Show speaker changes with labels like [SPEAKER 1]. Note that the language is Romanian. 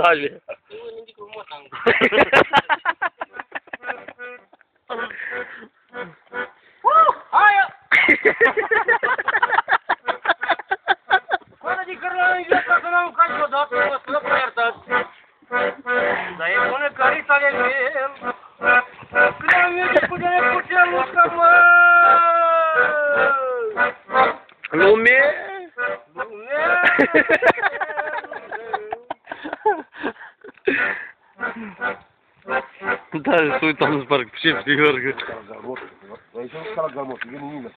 [SPEAKER 1] Haje.
[SPEAKER 2] Hindi ko umutang. Ayo! Kung di ka lang yung kasanang kanyo dati mas na puertas. Dahil mo nagkari sa lelil. Kaya hindi ko dyan ipusya mo ka mo.
[SPEAKER 1] Lume. Да, суй там с парк, все в Георгию.
[SPEAKER 3] Да еще сказал, гамот, я не видно.